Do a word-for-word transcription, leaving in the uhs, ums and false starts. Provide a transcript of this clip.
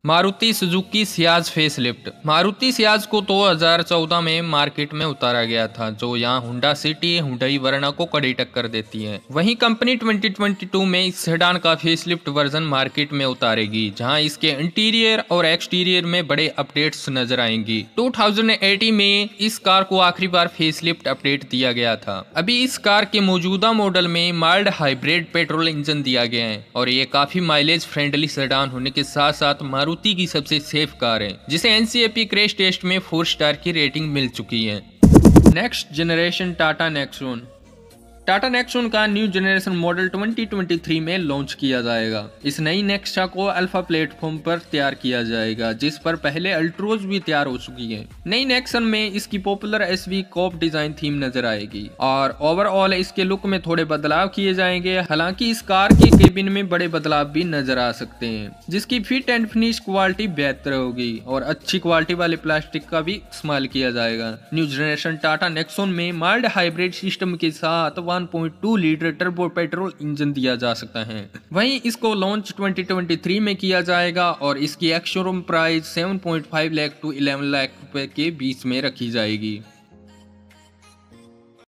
Maruti Suzuki Ciaz facelift. Maruti Ciaz को दो हज़ार चौदह में मार्केट में उतारा गया था, जो यहां हुंडा सिटी हुंडई वरना को कड़ी टक्कर देती है। वहीं कंपनी दो हज़ार बाईस में इस सेडान का फेसलिफ्ट वर्जन मार्केट में उतारेगी, जहां इसके इंटीरियर और एक्सटीरियर में बड़े अपडेट्स नजर आएंगी। दो हज़ार अस्सी में इस कार को आखिरी बार फेसलिफ्ट अपडेट दिया गया था। अभी इस कार के मौजूदा मॉडल में माइल्ड हाइब्रिड पेट्रोल इंजन दिया गया है और ये काफी माइलेज फ्रेंडली सेडान होने के साथ साथ मारुति की सबसे सेफ कार है, जिसे N C A P crash test में फोर स्टार की रेटिंग मिल चुकी है। Next generation Tata Nexon. Tata Nexon का न्यू जनरेशन मॉडल दो हज़ार तेईस में लॉन्च किया जाएगा। इस नई नेक्सा को अल्फा प्लेटफॉर्म पर तैयार किया जाएगा, जिस पर पहले अल्ट्रोज भी तैयार हो चुकी है। नई नेक्सन में इसकी popular S V coupe design theme नजर आएगी और ओवरऑल इसके लुक में थोड़े बदलाव किए जाएंगे। हालांकि इस कार के केबिन में बड़े बदलाव भी नजर आ सकते हैं, जिसकी फिट एंड फिनिश क्वालिटी बेहतर होगी और अच्छी क्वालिटी वाले प्लास्टिक का भी इस्तेमाल किया जाएगा। न्यू जनरेशन टाटा नेक्सॉन में माइल्ड हाइब्रिड सिस्टम के साथ एक पॉइंट दो लीटर टर्बो पेट्रोल इंजन दिया जा सकता है। वहीं इसको लॉन्च दो हज़ार तेईस में किया जाएगा और इसकी एक्स शोरूम प्राइस सात पॉइंट पाँच लाख टू ग्यारह लाख रुपए के बीच में रखी जाएगी।